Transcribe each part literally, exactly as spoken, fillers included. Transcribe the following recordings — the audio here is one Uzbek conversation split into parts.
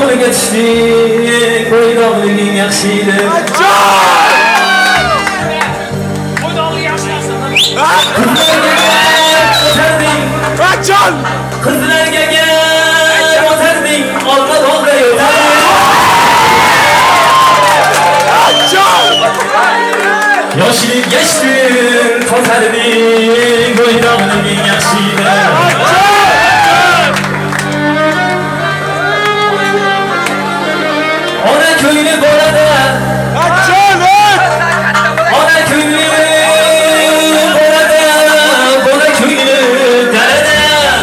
yo'liga tushdik, Bòydoqliging yaxshidi. Qachon? Qizlarga gap o'tarding, olma to'g'ri yo'tarding. Yoshlik geçtin, totarding, Bòydoqliging yaxshidi. Ona ko'ngli bo'ladi. Qachon? Ona ko'ngli bo'ladi, bola ko'ngli dalada.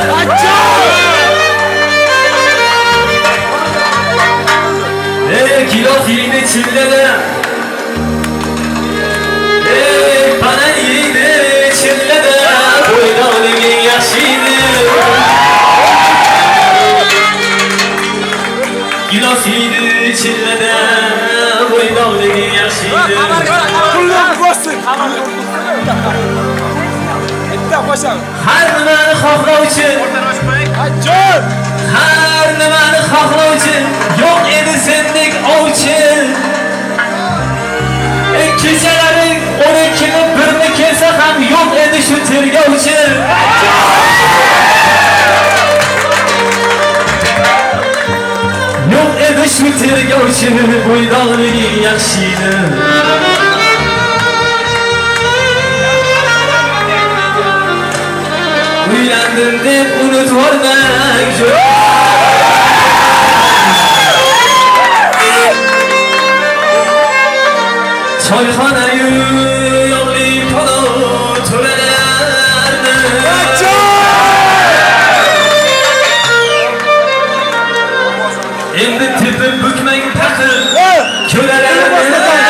Ey kilofingni chillada. Ey bana yeydi chillada, Bòydoqliging yaxshidi. Kilofingni chillada, Bòydoqliging yaxshidi. Kullar bo'lsin. Bitta qo'sham. Har nimani xohlovchi, Qachon? har nimani xohlovchi, yo'q edi sendek ovchi. Ey kechalari o'n ikkini birni kelsa ham yo'q edi shu tergovchi. Yo'q edi shu tergovchi, Bòydoqliging yaxshidi. Uylandim deb unutvormak yo'q. Choyxonayu yog'li palov to'lalardi. Endi tepib bukmang taqir, ko'lalardi.